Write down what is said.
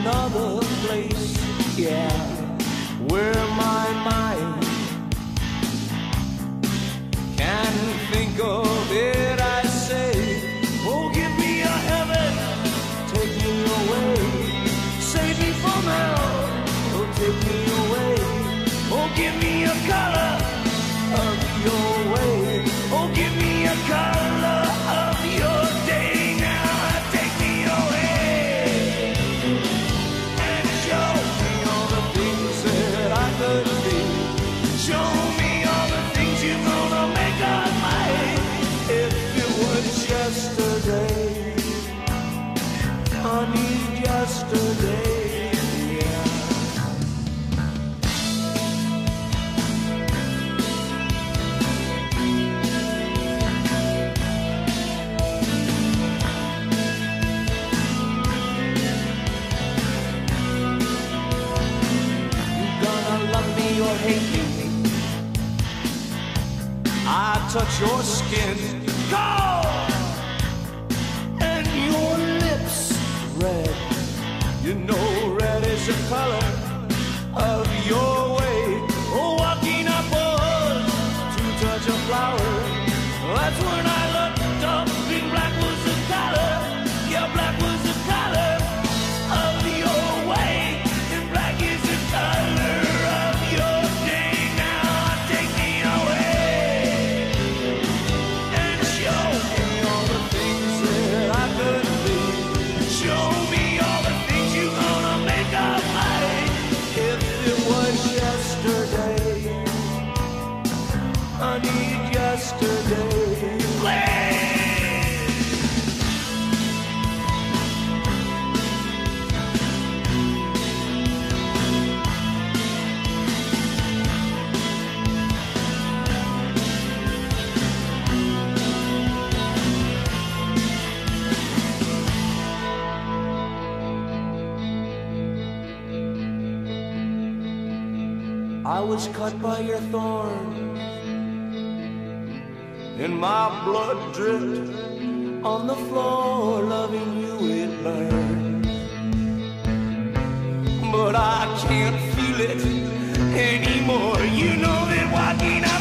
another place, yeah, where my mind can think of it. I say, oh, give me a heaven, take me away, save me from hell, oh, take me away, oh, give me a color of your way, oh, give me a color of your day. Now take me away and show me all the things that I could be. Show me all the things you're gonna make of mine. If it was yesterday, honey, yesterday. Or hate me, I touch your skin cold and your lips red. You know red is the color of your way. Oh, walking upwards to touch a flower. That's when I looked up and black was the color. Yeah, black was the color of your way, and black is the color of your day. Now take me away and show me all the things that I could be. Show me all the things you're gonna make of mine. If it was yesterday, I need yesterday. Please. I was cut by your thorns, and my blood dripped on the floor. Loving you, it burns, but I can't feel it anymore. You know that walking